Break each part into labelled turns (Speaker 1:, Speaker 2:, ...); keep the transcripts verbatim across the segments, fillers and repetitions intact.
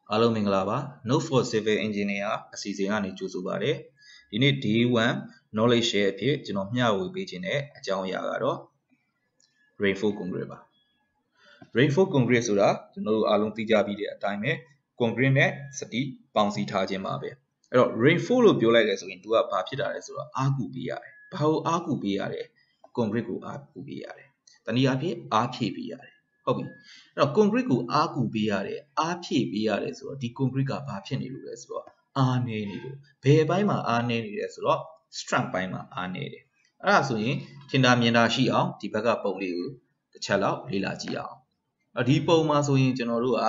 Speaker 1: အားလုံးမင်္ဂလာပါ Note for Civil Engineer အစီအစဉ်ကနေကြိုဆိုပါရစေဒီနေ့ day one knowledge share အဖြစ်ကျွန်တော်မျှဝေပေးခြင်းတဲ့အကြောင်းအရာကတော့ Reinforced concrete ပါ Reinforced concrete ဆိုတာကျွန်တော်တို့အားလုံးသိကြပြီးတဲ့အတိုင်းပဲ concrete နဲ့စတီးပေါင်းစည်းထားခြင်းပါပဲအဲ့တော့ Reinforced လို့ပြောလိုက်တယ်ဆိုရင် तू ကဘာဖြစ်တာလဲဆိုတော့အားကူပေးရတယ်ဘာကိုအားကူပေးရလဲ concrete ကိုအားကူပေးရတယ်တနည်းအားဖြင့်အားဖြည့်ပေးရတယ်ဟုတ်ပြီအဲ့တော့ concrete ကိုအားကူပေးရတယ်အားဖြည့်ပေးရတယ်ဆိုတော့ဒီ concrete ကဘာဖြစ်နေလို့လဲဆိုတော့အားနည်းနေလို့ဘယ်အပိုင်းမှာအားနည်းနေလဲဆိုတော့ strength ပိုင်းမှာအားနည်းတယ်အဲ့ဒါဆိုရင်ထင်သာမြင်သာရှိအောင်ဒီဘက်ကပုံလေးကိုတစ်ချက်လောက်လေ့လာကြည့်အောင်အဲ့ဒီပုံမှာဆိုရင်ကျွန်တော်တို့က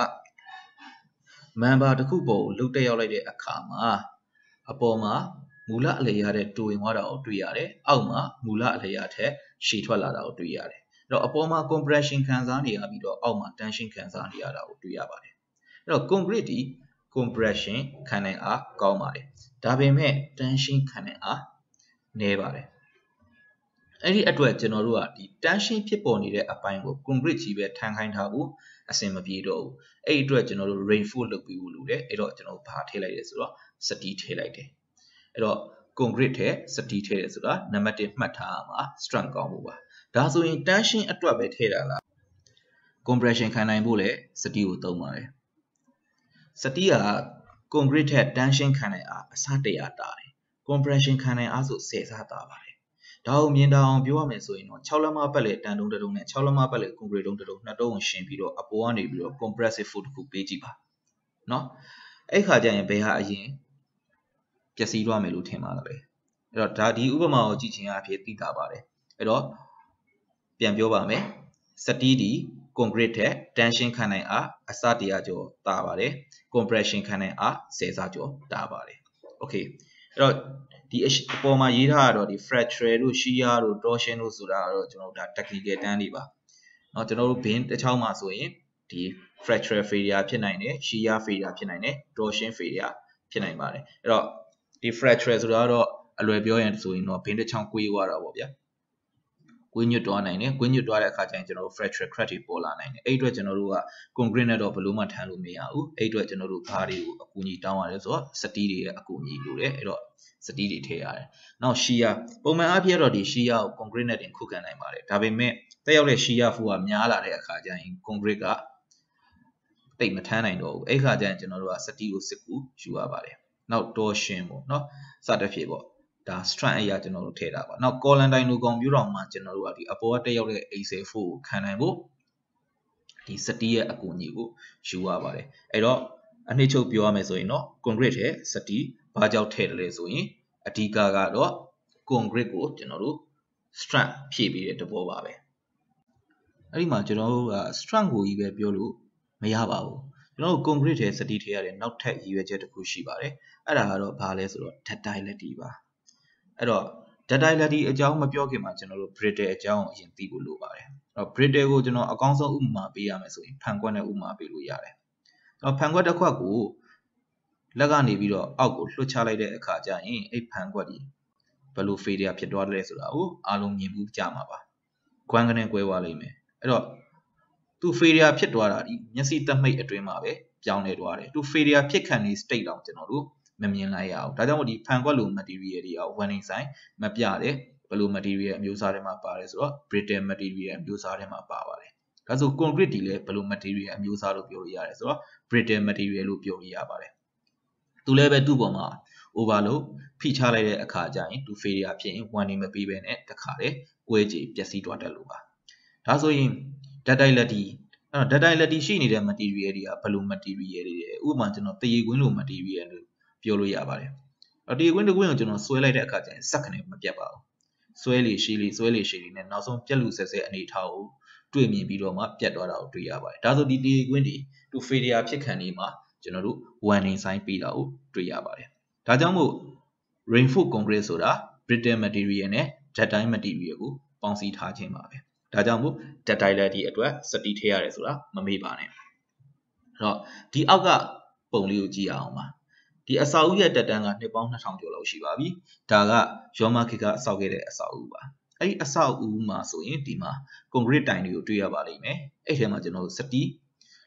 Speaker 1: member တစ်ခုပုံလုတ်တက်ရောက်လိုက်တဲ့အခါမှာအပေါ်မှာမူလအလျားတဲ့တူဝင်သွားတာကိုတွေ့ရတယ်အောက်မှာမူလအလျားထက်ရှည်ထွက်လာတာကိုတွေ့ရတယ်အဲ့တော့အပေါ်မှာ compression ခံစားနေရပြီးတော့အောက်မှာ tension ခံစားနေရတာကိုတွေ့ရပါတယ်အဲ့တော့ concrete ဒီ compression ခံနိုင်အားကောင်းပါတယ်ဒါပေမဲ့ tension ခံနိုင်အားနည်းပါတယ်အဲ့ဒီအတွက်ကျွန်တော်တို့ကဒီ tension ဖြစ်ပေါ်နေတဲ့အပိုင်းကို concrete ကြီးပဲထမ်းခိုင်းထားဖို့အဆင်မပြေတော့ဘူးအဲ့ဒီအတွက်ကျွန်တော်တို့ reinforce လုပ်ပြီးဖို့လိုတယ်အဲ့တော့ကျွန်တော်ဘာထည့်လိုက်လဲဆိုတော့စတီးထည့်လိုက်တယ်အဲ့တော့ concrete ထဲစတီးထည့်တယ်ဆိုတာနံပါတ်oneမှတ်ထားရမှာ strength ကောင်းဖို့ပါဒါဆိုရင် tension အတွက်ပဲထည့်တာလား compression ခံနိုင်ဖို့လည်းစတီးကိုသုံးပါတယ်စတီးက concrete ထက် tension ခံနိုင်အားအဆတရာတာတယ် compression ခံနိုင်အားဆိုtenဆတာပါတယ်ဒါကိုမြင်တောင်ပြောရမယ်ဆိုရင်တော့sixလက်မပတ်လေတန်တုံးတုံးနဲ့sixလက်မပတ်လေ concrete တုံးတုံးနှစ်တုံးကိုရှင်းပြီးတော့အပေါ်ကနေပြီးတော့ compressive force တစ်ခုပေးကြည့်ပါเนาะအဲ့ခါကျရင်ဘယ်ဟာအရင်ပျက်စီးသွားမယ်လို့ထင်ပါသလဲအဲ့တော့ဒါဒီဥပမာကိုကြည့်ခြင်းအဖြစ်သိတာပါတယ်အဲ့တော့ပြန်ပြောပါမယ်စတီးဒီ concrete ထက် tension ခံနိုင်အားအစတရာကျော်တာပါတယ် compression ခံနိုင်အားtenဆကျော်တာပါတယ် okay အဲ့တော့ဒီအပေါ်မှာရေးထားတာတော့ဒီ fracture တို့ shear တို့ torsion တို့ဆိုတာတော့ကျွန်တော်တို့ဒါ technical term တွေပါเนาะကျွန်တော်တို့ဘင်းတစ်ချောင်းမှာဆိုရင်ဒီ fracture failure ဖြစ်နိုင်တယ် shear failure ဖြစ်နိုင်တယ် torsion failure ဖြစ်နိုင်ပါတယ်အဲ့တော့ဒီ fracture ဆိုတာတော့အလွယ်ပြောရင်ဆိုရင်တော့ဘင်းတစ်ချောင်းကွေးသွားတာပေါ့ဗျာကွေးညွတ်သွားနိုင်တယ်ကွေးညွတ်သွားတဲ့အခါကျရင်ကျွန်တော်တို့ fracture crack တွေပေါ်လာနိုင်တယ်အဲ့အတွက်ကျွန်တော်တို့က concrete နဲ့တော့ဘယ်လိုမှထမ်းလို့မရဘူးအဲ့အတွက်ကျွန်တော်တို့ဘာတွေကိုအကူအညီတောင်းရတယ်ဆိုတော့စတီးတွေရဲ့အကူအညီလိုတယ်အဲ့တော့စတီးတွေထည့်ရတယ်နောက် shear ပုံမှန်အားဖြင့်တော့ဒီ shear ကို concrete နဲ့တင်ခုခံနိုင်ပါတယ်ဒါပေမဲ့တက်ရောက်တဲ့ shear force ကများလာတဲ့အခါကျရင် concrete ကတိတ်မထမ်းနိုင်တော့ဘူးအဲ့ခါကျရင်ကျွန်တော်တို့ကစတီးကိုစစ်ကူယူရပါတယ်နောက် torsion ပေါ့เนาะစသဖြင့်ပေါ့ဒါ strength အရာကျွန်တော်တို့ထည့်တာပါနောက် column တိုင်းလိုကောင်မျိုးတော်မှာကျွန်တော်တို့ကဒီအပေါ်ကတက်ရောက်တဲ့ axial force ကိုခံနိုင်ဖို့ဒီစတီးရဲ့အကူအညီကိုယူရပါတယ်အဲ့တော့အနှစ်ချုပ်ပြောရမယ်ဆိုရင်တော့ concrete ထဲစတီးဘာကြောင့်ထည့်တယ်လဲဆိုရင်အဓိကကတော့ concrete ကိုကျွန်တော်တို့ strength ဖြည့်ပေးတဲ့သဘောပါပဲအဲ့ဒီမှာကျွန်တော်တို့က strength ကိုကြီးပဲပြောလို့မရပါဘူးကျွန်တော်တို့ concrete ထဲစတီးထည့်ရတဲ့နောက်ထပ်ရည်ရွယ်ချက်တစ်ခုရှိပါတယ်အဲ့ဒါကတော့ဘာလဲဆိုတော့ ductility ပါအဲ့တော့ ductility အကြောင်းမပြောခင်မှာကျွန်တော်တို့ brittle အကြောင်းအရင်သိဖို့လိုပါတယ်အဲ့တော့ brittle ကိုကျွန်တော်အကောင်းဆုံးဥပမာပေးရမယ်ဆိုရင်ဖန်ခွက်နဲ့ဥပမာပေးလို့ရတယ်အဲ့တော့ဖန်ခွက်တစ်ခွက်ကိုလက်ကနေပြီးတော့အောက်ကိုလွှတ်ချလိုက်တဲ့အခါကျရင်အဲ့ဖန်ခွက်ဒီဘယ်လို failure ဖြစ်သွားတယ်ဆိုတာကိုအားလုံးမြင်မှုကြမှာပါခွန်းကနေကွဲသွားလိမ့်မယ်အဲ့တော့သူ failure ဖြစ်သွားတာဒီမျက်စိသက်မိတ်အတွင်းမှာပဲပြောင်းလဲသွားတယ်သူ failure ဖြစ်ခံနေ state တောင်ကျွန်တော်တို့မမြင်လိုက်ရအောင်ဒါကြောင့်မို့ဒီဖန်ခွက်လို material တွေက warning sign မပြတဲ့ဘယ်လို material အမျိုးအစားတွေမှာပါတယ်ဆိုတော့ brittle material အမျိုးအစားတွေမှာပါပါတယ်ဒါဆို concrete ဒီလည်းဘယ်လို material အမျိုးအစားလို့ပြောလို့ရတယ်ဆိုတော့ brittle material လို့ပြောလို့ရပါတယ်သူလည်းပဲသူ့ပေါ်မှာ overload ဖိချလိုက်တဲ့အခါကျရင်သူ failure ဖြစ်ရင် warning မပေးဘဲနဲ့တခါလေကွဲကြေပျက်စီးသွားတတ်လို့ပါဒါဆိုရင် ductility အဲ့တော့ ductility ရှိနေတဲ့ material တွေကဘယ်လို material တွေလဲဥပမာကျွန်တော်တရေကွင်းလို material လို့ပြောလို့ရပါတယ်အဲ့တရေကွင်းတစ်ကွင်းကိုကျွန်တော်ဆွဲလိုက်တဲ့အခါကျရင်စက်ခနဲ့မပြတ်ပါဘူးဆွဲလေရှည်လေဆွဲလေရှည်လေနဲ့နောက်ဆုံးပြက်လူဆက်ဆက်အနေထားကိုတွေ့မြင်ပြီးတော့မှပြတ်သွားတာကိုတွေ့ရပါတယ်ဒါဆိုဒီတရေကွင်းဒီသူ failure ဖြစ်ခံနေမှာကျွန်တော်တို့ warning sign ပေးတာကိုတွေ့ရပါတယ်ဒါကြောင့်မို့ reinforced concrete ဆိုတာ brittle material နဲ့ ductile material ကိုပေါင်းစည်းထားခြင်းပါပဲဒါကြောင့်မို့ ductility အတွက်စတီးထည့်ရတယ်ဆိုတာမမေ့ပါနဲ့အဲ့တော့ဒီအောက်ကပုံလေးကိုကြည့်အောင်ပါဒီအဆောက်အဦရဲ့တက်တန်းကနှစ်ပေါင်းနှစ်ထောင်ကျော်လောက်ရှိပါပြီဒါကရောမခေတ်ကအဆောက်ခဲ့တဲ့အဆောက်အဦပါအဲ့ဒီအဆောက်အဦမှာဆိုရင်ဒီမှာ concrete တိုင်တွေကိုတွေ့ရပါလိမ့်မယ်အဲ့ထဲမှာကျွန်တော်တို့စတီး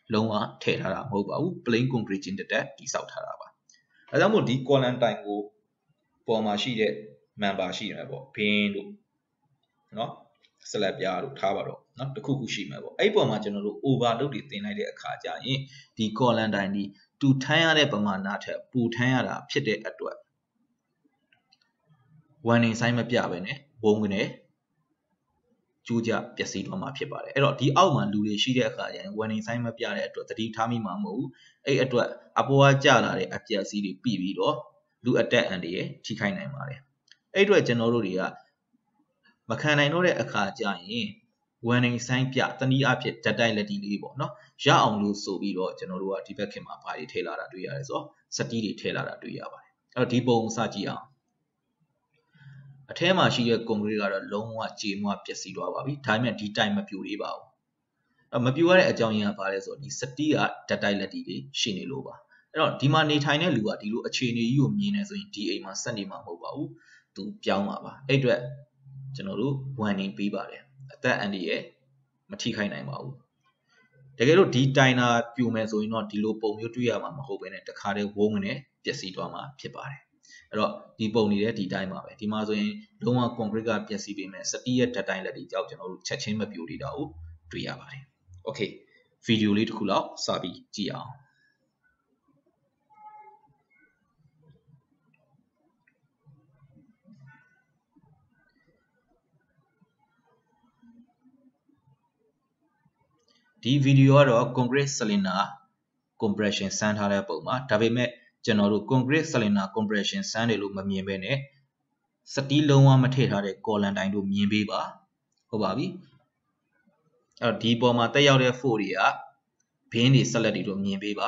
Speaker 1: လုံးဝထည့်ထားတာမဟုတ်ပါဘူး plain concrete ချင်းတက်တက်တိဆောက်ထားတာပါအဲကြောင့်မို့ဒီ column တိုင်ကိုပေါ်မှာရှိတဲ့ member ရှိတယ်ပေါ့ဘင်းတို့เนาะ slab ပြားတို့ထားပါတော့เนาะတစ်ခုခုရှိမှာပေါ့အဲ့ပေါ်မှာကျွန်တော်တို့ overload တွေတင်လိုက်တဲ့အခါကျရင်ဒီ column တိုင်ဒီတူထမ်းရတဲ့ပမာဏထက်ပိုထမ်းရတာဖြစ်တဲ့အတွက် warning sign မပြဘဲနဲ့ဝုန်းကနေကျိုးကြပျက်စီးသွားမှာဖြစ်ပါတယ်အဲ့တော့ဒီအောက်မှာလူတွေရှိတဲ့အခါကျရင် warning sign မပြတဲ့အတွက်သတိထားမိမှာမဟုတ်ဘူးအဲ့အတွက်အပေါ်ကကျလာတဲ့အပျက်စီးတွေပြီးပြီးတော့လူအတက်အန်တွေထိခိုက်နိုင်ပါတယ်အဲ့အတွက်ကျွန်တော်တို့တွေကမခံနိုင်တော့တဲ့အခါကျရင် warning sign ပြတနည်းအားဖြင့် data လက်တီလေးပေါ့နော်ရအောင်လို့ဆိုပြီးတော့ကျွန်တော်တို့ကဒီဘက်ခင်မှာဘာတွေထည့်လာတာတွေ့ရတယ်ဆိုတော့စတီးတွေထည့်လာတာတွေ့ရပါတယ်အဲ့တော့ဒီပုံစကြည့်အောင်အထဲမှာရှိတဲ့ concrete ကတော့လုံးဝကြေမွပျက်စီးသွားပါပြီဒါပေမဲ့ဒီတိုင်မပြိုသေးပါဘူးအဲ့မပြိုရတဲ့အကြောင်းရင်းကဘာလဲဆိုတော့ဒီစတီးက data လက်တီတွေရှိနေလို့ပါအဲ့တော့ဒီမှာနေထိုင်တဲ့လူကဒီလိုအခြေအနေကြီးကိုမြင်နေဆိုရင်ဒီအိမ်မှာဆက်နေမှာမဟုတ်ပါဘူးသူပြောင်းပါပါအဲ့အတွက်ကျွန်တော်တို့ warning ပေးပါတယ်အသက်အန္တရာယ်မထိခိုက်နိုင်ပါဘူးတကယ်လို့ဒီတိုင်နာပြိုမယ်ဆိုရင်တော့ဒီလိုပုံမျိုးတွေ့ရမှာမဟုတ်ဘဲနဲ့တခါတည်းဝုန်းကနေပျက်စီးသွားမှာဖြစ်ပါတယ်အဲ့တော့ဒီပုံနေတဲ့ဒီတိုင်းပါပဲဒီမှာဆိုရင်လုံးဝ concrete ကပျက်စီးပေမဲ့စတီးရဲ့ဓာတ်တိုင်းလက်တွေကြောက်ကျွန်တော်တို့ချက်ချင်းမပြိုသေးတာကိုတွေ့ရပါတယ် okay ဗီဒီယိုလေးတစ်ခုလောက်စပြီးကြည့်အောင်ဒီဗီဒီယိုကတော့ concrete cylinder compression စမ်းထားတဲ့ပုံပါဒါပေမဲ့ကျွန်တော်တို့ concrete cylinder compression စမ်းတယ်လို့မမြင်ဘဲနဲ့စတီးလုံးဝမထည့်ထားတဲ့ column တိုင်တို့မြင်ပေးပါဟုတ်ပါပြီအဲ့တော့ဒီပေါ်မှာတက်ရောက်တဲ့ force တွေကဘင်းတွေဆက်လက်တွေတို့မြင်ပေးပါ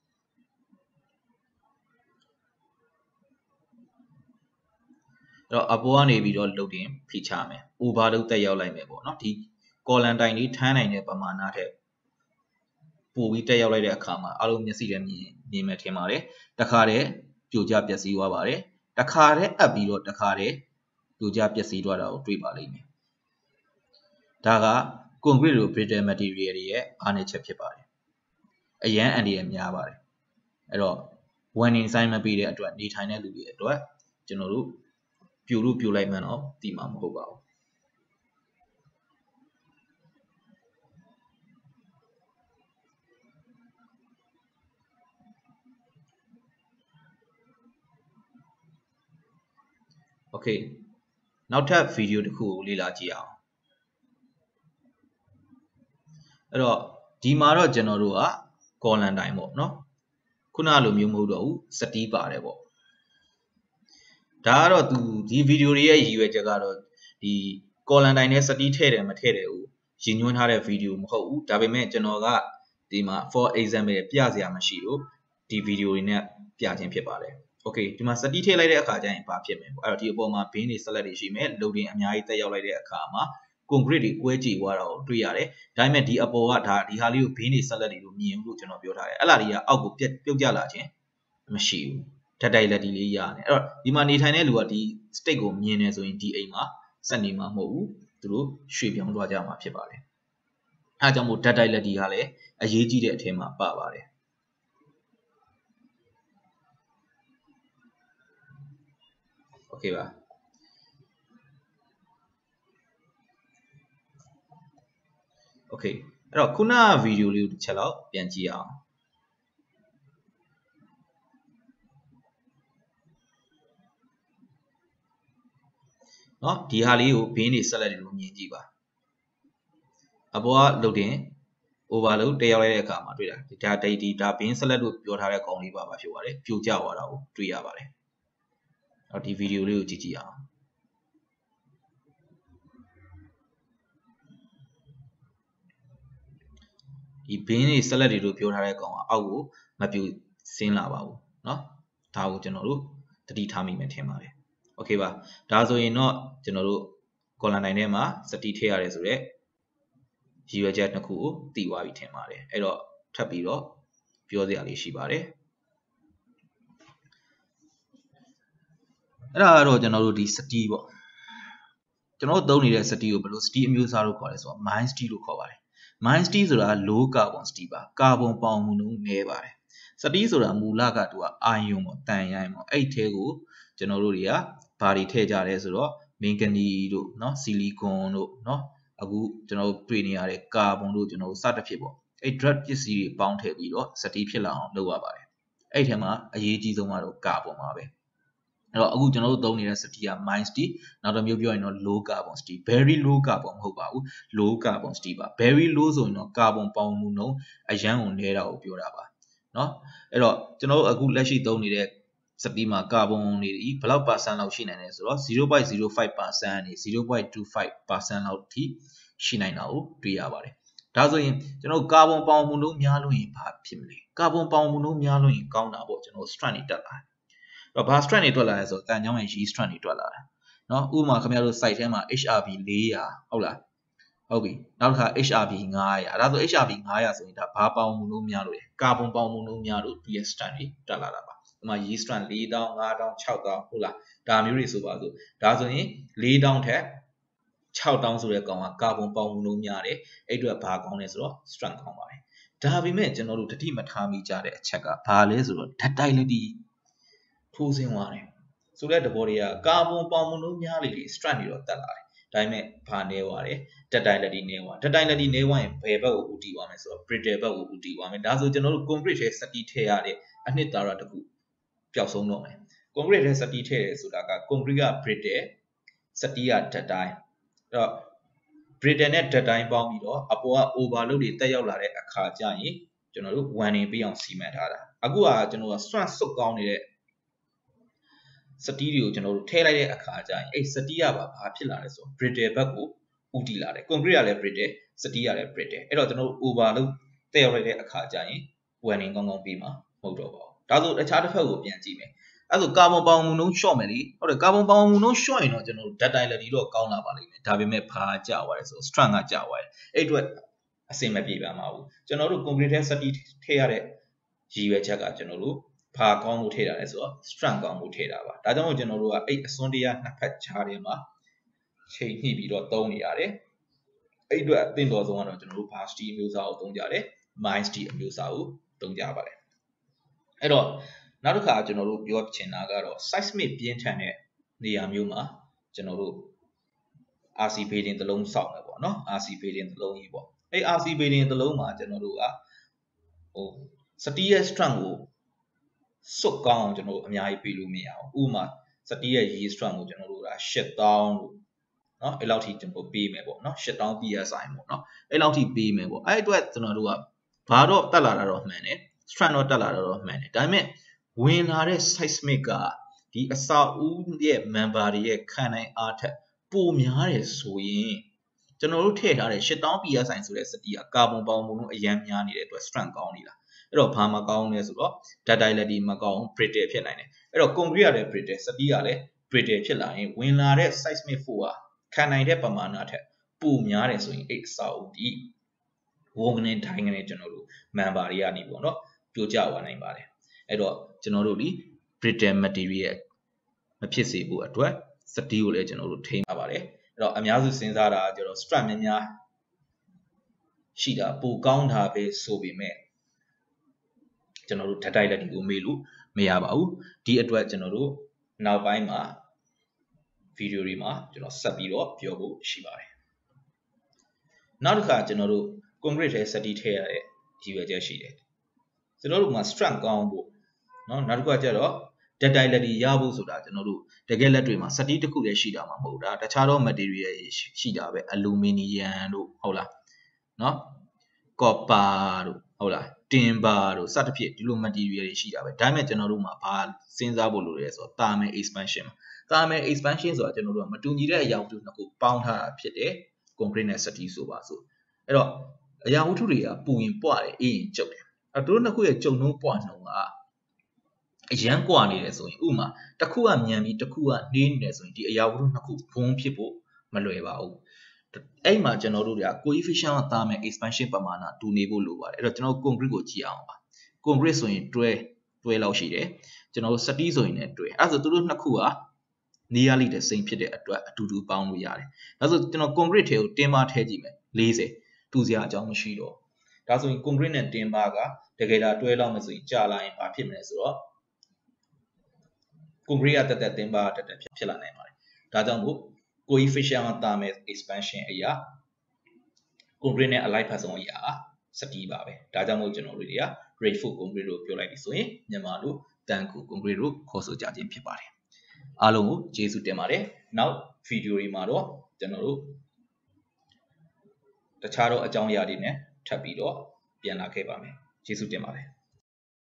Speaker 1: အဲ့တော့အပေါ်ကနေပြီးတော့လုတ်တင်ဖိချမယ် overload တက်ရောက်လိုက်မယ်ပေါ့နော်ဒီ column တိုင်လေးထမ်းနိုင်တဲ့ပမာဏထက်ပိုပြီးတက်ရောက်လိုက်တဲ့အခါမှာအလုံးမျက်စိနဲ့မြင်မြင်မယ်ထင်ပါတယ်တခါတည်းပြိုကျပျက်စီးသွားပါတယ်တခါတည်းအပ်ပြီးတော့တခါတည်းပြိုကျပျက်စီးသွားတာကိုတွေ့ပါလိမ့်မယ်ဒါက concrete လို brittle material တွေရဲ့အားနည်းချက်ဖြစ်ပါတယ်အရန်အန်ဒီရများပါတယ်အဲ့တော့ warning sign မပေးတဲ့အတွက်နေထိုင်တဲ့လူတွေအတွက်ကျွန်တော်တို့ပြိုလို့ပြိုလိုက်မှန်းတော့သိမှာမဟုတ်ပါဘူးโอเคနောက်ထပ်ဗီဒီယိုတစ်ခုကိုလေ့လာကြည့်အောင်အဲ့တော့ဒီမှာတော့ကျွန်တော်တို့က column တိုင်ပေါ့နော်ခုနလိုမျိုးမဟုတ်တော့ဘူးစတီးပါတယ်ပေါ့ဒါကတော့သူဒီဗီဒီယိုတွေရဲ့ရည်ရွယ်ချက်ကတော့ဒီ column တိုင်နဲ့စတီးထည့်တယ်မထည့်တယ်ကိုရည်ညွှန်းထားတဲ့ဗီဒီယိုမဟုတ်ဘူးဒါပေမဲ့ကျွန်တော်ကဒီမှာ for example ပြစရာမရှိလို့ဒီဗီဒီယိုတွေနဲ့ပြခြင်းဖြစ်ပါတယ်โอเคဒီမှာစတီးထည့်လိုက်တဲ့အခါကျရင်ဘာဖြစ်မလဲပေါ့အဲ့တော့ဒီအပေါ်မှာဘင်းတွေဆက်လက်တွေရှိမယ်လုံတင်အများကြီးတက်ရောက်လိုက်တဲ့အခါမှာ concrete တွေကွဲကြည့်သွားတာကိုတွေ့ရတယ်ဒါပေမဲ့ဒီအပေါ်ကဒါဒီဟာလေးကိုဘင်းတွေဆက်လက်တွေလို့မြင်လို့ကျွန်တော်ပြောထားတယ်အဲ့လားတွေကအောက်ကိုပြတ်ပြုတ်ကျလာခြင်းမရှိဘူးဓာတ်တိုက်လက်ဒီလေးရတယ်အဲ့တော့ဒီမှာနေထိုင်တဲ့လူကဒီ state ကိုမြင်နေဆိုရင်ဒီအိမ်မှာစက်နေမှာမဟုတ်ဘူးသူတို့ရွှေ့ပြောင်းသွားကြမှာဖြစ်ပါတယ်အဲဒါကြောင့်မို့ဓာတ်တိုက်လက်ဒီကလည်းအရေးကြီးတဲ့အထက်မှာပါပါတယ်โอเคပါโอเคအဲ့တော့ခုနကဗီဒီယိုလေးကိုတစ်ချက်လောက်ပြန်ကြည့်အောင်เนาะဒီဟာလေးကိုဘင်းတွေဆက်လက်လို့မြင်ကြည့်ပါအပေါ်ကလုတ်တင် overload တက်ရောက်လိုက်တဲ့အခါမှာတွေ့တာဒါဒိတ်ဒီဒါဘင်းဆက်လက်လို့ပြောထားတဲ့ကောင်လေးပါပါဖြစ်ပါတယ်ပြိုကျသွားတာကိုတွေ့ရပါတယ်အဲ့ဒီဗီဒီယိုလေးကိုကြည့်ကြည့်အောင်ဒီဘင်းတွေဆက်လက်တွေလို့ပြောထားတဲ့ကောင်ကအောက်ကိုမပြိုဆင်းလာပါဘူးเนาะဒါကိုကျွန်တော်တို့သတိထားမိမယ်ထင်ပါတယ်โอเคပါဒါဆိုရင်တော့ကျွန်တော်တို့ column 9ထဲမှာစတီးထည့်ရတယ်ဆိုတော့ရည်ရွယ်ချက်တစ်ခုကိုသိသွားပြီထင်ပါတယ်အဲ့တော့ထပ်ပြီးတော့ပြောစရာလေးရှိပါတယ်အဲ့ဒါကတော့ကျွန်တော်တို့ဒီစတီးပေါ့ကျွန်တော်တို့သုံးနေတဲ့စတီးကိုဘယ်လိုစတီးအမျိုးအစားလို့ခေါ်လဲဆိုတော့ mine steel လို့ခေါ်ပါတယ် mine steel ဆိုတာ low carbon steel ပါ carbon ပေါင်မှုနှုန်းနည်းပါတယ် steel ဆိုတာမူလကသူကအာယုံပေါ့တန်ရိုင်းပေါ့အဲ့ထဲကိုကျွန်တော်တို့တွေကဘာတွေထည့်ကြလဲဆိုတော့ manganese တို့เนาะ silicon တို့เนาะအခုကျွန်တော်တို့တွေ့နေရတဲ့ carbon တို့ကျွန်တော်တို့စသဖြင့်ပေါ့အဲ့ drug ပစ္စည်းတွေပေါင်းထည့်ပြီးတော့ steel ဖြစ်လာအောင်လုပ်ရပါတယ်အဲ့ထဲမှာအရေးကြီးဆုံးကတော့ carbon ပါပဲအဲ့တော့အခုကျွန်တော်တို့သုံးနေတဲ့ steel က mine steel နောက်တစ်မျိုးပြောရင်တော့ low carbon steel very low carbon မဟုတ်ပါဘူး low carbon steel ပါ very low ဆိုရင်တော့ carbon ပေါင်မှုနှုန်းအရန်ကိုနည်းတာကိုပြောတာပါเนาะအဲ့တော့ကျွန်တော်တို့အခုလက်ရှိသုံးနေတဲ့ steel မှာ carbon တွေဘယ်လောက် percent လောက်ရှိနိုင်လဲဆိုတော့ zero point zero five percent ကနေ zero point two five percent လောက်ထိရှိနိုင်တာကိုတွေ့ရပါတယ်ဒါဆိုရင်ကျွန်တော် carbon ပေါင်မှုနှုန်းများလို့ရင်ဘာဖြစ်မလဲ carbon ပေါင်မှုနှုန်းများလို့ရင်ကောင်းတာပေါ့ကျွန်တော် strength တွေတက်လာတယ်တော့ဘာ strength တွေထွက်လာလဲဆိုတော့တန်ကြောင်းရဲ့ G strength တွေထွက်လာတယ်เนาะဥပမာခင်ဗျားတို့ site ထဲမှာ H R V four hundredဟုတ်လားဟုတ်ပြီနောက်တစ်ခါ H R V five hundredဒါဆို H R V five hundredဆိုရင်ဒါဘာပေါင်မှုနှုန်းများလို့လဲကာဗွန်ပေါင်မှုနှုန်းများလို့ P S strength တွေတက်လာတာပါဥပမာ G strength four thousand five thousand six thousandဟုတ်လားဒါမျိုးတွေဆိုပါစို့ဒါဆိုရင်four thousandထက်six thousandဆိုတဲ့ကောင်ကကာဗွန်ပေါင်မှုနှုန်းများတယ်အဲ့အတွက်ဘာကောင်းလဲဆိုတော့ strength ကောင်းပါတယ်ဒါပေမဲ့ကျွန်တော်တို့တတိမထားမိကြတဲ့အချက်ကဘာလဲဆိုတော့ဓာတ်တိုက်လက်ဒီထိုးစင်းသွားတယ်ဆိုတဲ့သဘောတွေကကာဗွန်ပေါင်မှုနှုန်းများလေလေ strength တွေတော့တက်လာတယ်ဒါပေမဲ့ဘာနေသွားတယ်ဓာတ်တိုက်လက်ဒီနေသွားဓာတ်တိုက်လက်ဒီနေသွားရင်ဘယ်ဘက်ကိုဦးတည်သွားမလဲဆိုတော့ brittle ဘက်ကိုဦးတည်သွားမယ်ဒါဆိုကျွန်တော်တို့ concrete ထဲစတီထည့်ရတဲ့အနှစ်သာရတစ်ခုပျောက်ဆုံးတော့မယ် concrete ထဲစတီထည့်တယ်ဆိုတာက concrete က brittle စတီကဓာတ်တိုက်အဲ့တော့ brittle နဲ့ဓာတ်တိုက်ပေါင်းပြီးတော့အပေါ်က overload တွေတက်ရောက်လာတဲ့အခါကျရင်ကျွန်တော်တို့ one နေပြီးအောင်စီမံထားတာအခုကကျွန်တော်က strength စုတ်ကောင်းနေတဲ့စတီးတွေကိုကျွန်တော်တို့ထည့်လိုက်တဲ့အခါကျရင်အဲ့စတီးကဘာဖြစ်လာလဲဆိုတော့ brittle ဘက်ကိုဦးတည်လာတယ် concrete ကလည်း brittle စတီးကလည်း brittle အဲ့တော့ကျွန်တော်တို့ overload တက်ရောက်လိုက်တဲ့အခါကျရင် one နေကောင်းကောင်းပြီးမှာမဟုတ်တော့ပါဘူးဒါဆိုတခြားတစ်ဖက်ကိုပြန်ကြည့်မယ်အဲ့ဆိုကာဗွန်ပေါင်မှုနှုန်း short မယ်လေဟုတ်တယ်ကာဗွန်ပေါင်မှုနှုန်း short ရင်တော့ကျွန်တော်တို့ data quality တော့ကောင်းလာပါလိမ့်မယ်ဒါပေမဲ့ဘာကျသွားလဲဆိုတော့ strength ကကျသွားတယ်အဲ့အတွက်အဆင်မပြေပါမှာဘူးကျွန်တော်တို့ concrete ထဲစတီးထည့်ရတဲ့ရည်ရွယ်ချက်ကကျွန်တော်တို့ဘာကောင်းမှုထည့်တာလဲဆိုတော့ strength ကောင်းမှုထည့်တာပါဒါကြောင့်မို့ကျွန်တော်တို့ကအဲ့အစွန်းတရားနှစ်ဖက်ခြားထဲမှာချိန်ညှိပြီးတော့သုံးနေရတယ်အဲ့အတွက်အသင့်တော်ဆုံးကတော့ကျွန်တော်တို့ bar steel အမျိုးအစားကိုသုံးကြတယ် mine steel အမျိုးအစားကိုသုံးကြပါတယ်အဲ့တော့နောက်တစ်ခါကျွန်တော်တို့ပြောချင်တာကတော့ seismic ပြင်းထန်တဲ့နေရာမျိုးမှာကျွန်တော်တို့ R C building တစ်လုံးစောက်မယ်ပေါ့နော် R C building တစ်လုံးကြီးပေါ့အဲ့ R C building တစ်လုံးမှာကျွန်တော်တို့ကဟို steel strength ကိုစွတ်ကောင်းအောင်ကျွန်တော်တို့အများကြီးပေးလို့မရအောင်ဥပမာစတီးရဲ့ yield strength ကိုကျွန်တော်တို့ကeight thousandလို့เนาะအဲ့လောက်ထိကျွန်တော်ပေးမယ်ပေါ့เนาะeight thousand P S I ပေါ့เนาะအဲ့လောက်ထိပေးမယ်ပေါ့အဲ့အတွက်ကျွန်တော်တို့ကဘာတော့တက်လာတာတော့မှန်တယ် strength တော့တက်လာတာတော့မှန်တယ်ဒါပေမဲ့ဝင်လာတဲ့ seismic ကဒီအစာဦးရဲ့ member တွေရဲ့ခံနိုင်အားထက်ပိုများတယ်ဆိုရင်ကျွန်တော်တို့ထည့်ထားတဲ့eight thousand P S I ဆိုတဲ့စတီးကကာဗွန်ပေါင်မှုနှုန်းအရန်များနေတဲ့အတွက် strength ကောင်းနေတာအဲ့တော့ဘာမကောင်းလဲဆိုတော့ ductility မကောင်း brittle ဖြစ်နိုင်တယ်အဲ့တော့ concrete ကလည်း brittle စတီးကလည်း brittle ဖြစ်လာရင်ဝင်လာတဲ့ seismic force ကခံနိုင်တဲ့ပမာဏထက်ပိုများတယ်ဆိုရင်အဲ့အစာအုပ်ဒီဝုန်းကနေထိုင်းကနေကျွန်တော်တို့ member တွေကနေပေါ့နော်ပြိုကျသွားနိုင်ပါတယ်အဲ့တော့ကျွန်တော်တို့ဒီ brittle material မဖြစ်စေဖို့အတွက်စတီးကိုလည်းကျွန်တော်တို့ထိန်းထားပါတယ်အဲ့တော့အများစုစဉ်းစားတာကကျွန်တော် strength များများရှိတာပိုကောင်းတာပဲဆိုပေမဲ့ကျွန်တော်တို့ဓာတ်တိုက်လက်တွေကိုမေးလို့မရပါဘူးဒီအတွက်ကျွန်တော်တို့နောက်ပိုင်းမှာဗီဒီယိုတွေမှာကျွန်တော်ဆက်ပြီးတော့ပြောဖို့ရှိပါတယ်နောက်တစ်ခါကျွန်တော်တို့ concrete ထဲစတီးထည့်ရတဲ့ရည်ရွယ်ချက်ရှိတယ်ကျွန်တော်တို့မှာ strength ကောင်းဖို့เนาะနောက်တစ်ခါကျတော့ဓာတ်တိုက်လက်တွေရဖို့ဆိုတာကျွန်တော်တို့တကယ်လက်တွေမှာစတီးတစ်ခုတည်းရှိတာမှမဟုတ်တာတခြားသော material ရှိတာပဲ aluminum တို့ဟုတ်လားเนาะ copper တို့ဟုတ်လားtimber တို့စသဖြင့်ဒီလို material တွေရှိတာပဲဒါပေမဲ့ကျွန်တော်တို့မှာဘာစဉ်းစားဖို့လိုလဲဆိုတော့ thermal expansion မှာ thermal expansion ဆိုတာကျွန်တော်တို့ကမတူညီတဲ့အရာဝတ္ထုနှစ်ခုပေါင်းထားတာဖြစ်တယ် concrete နဲ့ steel ဆိုပါစို့အဲ့တော့အရာဝတ္ထုတွေကပူရင်ပွားတယ်အေးရင်ကျုပ်တယ်အဲ့တို့နှစ်ခုရဲ့ကျုံနှုံးပွားနှုံးကအရန်ကွာနေတယ်ဆိုရင်ဥမာတစ်ခုကမြန်ပြီးတစ်ခုကနှေးနေတယ်ဆိုရင်ဒီအရာဝတ္ထုနှစ်ခုဘုံဖြစ်ဖို့မလွယ်ပါဘူးအဲ့မှာကျွန်တော်တို့တွေက coefficient of thermal expansion ပမာဏတူနေဖို့လိုပါတယ်အဲ့တော့ကျွန်တော် concrete ကိုကြည့်အောင်ပါ concrete ဆိုရင်တွဲတွဲလောက်ရှိတယ်ကျွန်တော်တို့ steel ဆိုရင်လည်းတွဲအဲ့ဒါဆိုသူတို့နှစ်ခုက nearly the same ဖြစ်တဲ့အတွက်အတူတူပေါင်းလို့ရတယ်ဒါဆိုကျွန်တော် concrete ထဲကို timber ထည့်ကြည့်မယ်forty တူစရာအကြောင်းမရှိတော့ဒါဆိုရင် concrete နဲ့ timber ကတကယ်ဒါတွဲလောက်မယ်ဆိုရင်ကြာလာရင်ဘာဖြစ်မလဲဆိုတော့ concrete ကတက်တက် timber ကတက်တက်ဖြစ်လာနိုင်ပါတယ်ဒါကြောင့်မို့ coefficient ကတာမယ် expansion အရာ concrete နဲ့အလိုက်ဖက်ဆုံးအရာစတီးပါပဲဒါကြောင့်မို့ကျွန်တော်တို့တွေက reinforced concrete လို့ပြောလိုက်ပြီဆိုရင်မြန်မာလိုတန်ကူ concrete လို့ခေါ်ဆိုကြခြင်းဖြစ်ပါတယ်အားလုံးကိုကျေးဇူးတင်ပါတယ်နောက်ဗီဒီယိုတွေမှာတော့ကျွန်တော်တို့တခြားသောအကြောင်းအရာတွေနဲ့ထပ်ပြီးတော့ပြန်လာခဲ့ပါမယ်ကျေးဇူးတင်ပါတယ်